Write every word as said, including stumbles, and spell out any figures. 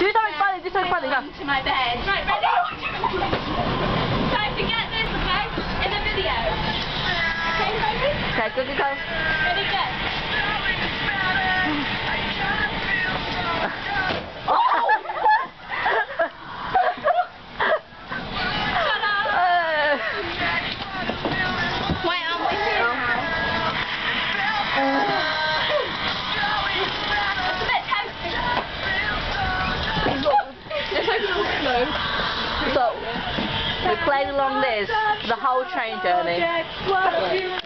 Do something funny, do something funny, go. To my bed. Right, ready? Time to get this, okay? In the video. Okay, baby? Okay, go, go, go. Ready, go. So, we're playing along this for the whole train journey.